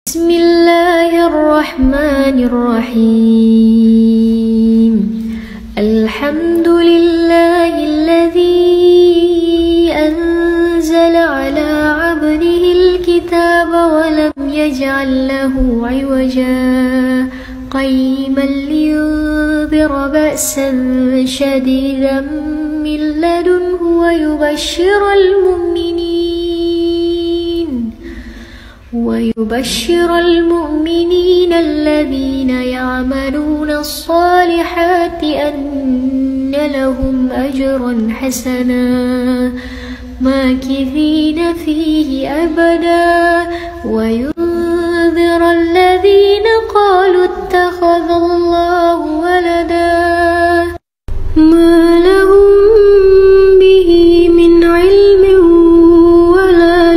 بسم الله الرحمن الرحيم. الحمد لله الذي أنزل على عبده الكتاب ولم يجعل له عوجا قيما لينذر بأسا شديدا من لدنه ويبشر المؤمنين الذين يعملون الصالحات أن لهم أجرا حسنا ماكثين فيه أبدا وينذر الذين قالوا اتخذ الله ولدا ما لهم به من علم ولا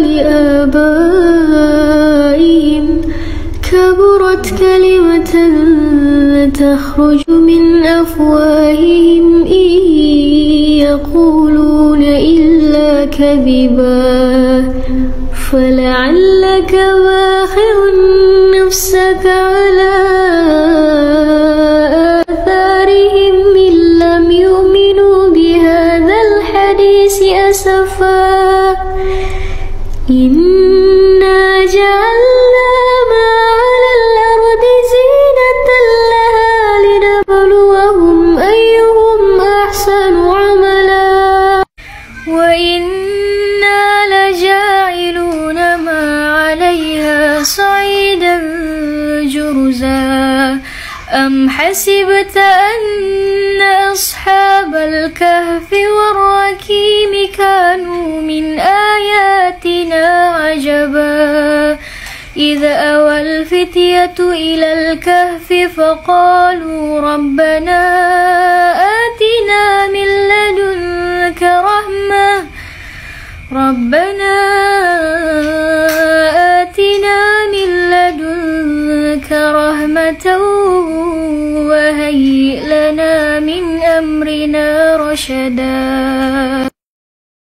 لآبائهم كبرت كلمة تخرج من أفواههم إن يقولون إلا كذبا فلعلك باخع نفسك على آثارهم إن لم يؤمنوا بهذا الحديث أسفا إنا جعلنا ما على الأرض زينة لها لنبلوهم أيهم أحسن عملا وإنا لجاعلون ما عليها صعيدا جرزا أم حسبت أن أصحاب الكهف والرقيم كانوا من آياتنا عجبا إذ أوى الفتية إلى الكهف فقالوا ربنا آتنا من لدنك رحمة وهيئ لنا من أمرنا رشدا.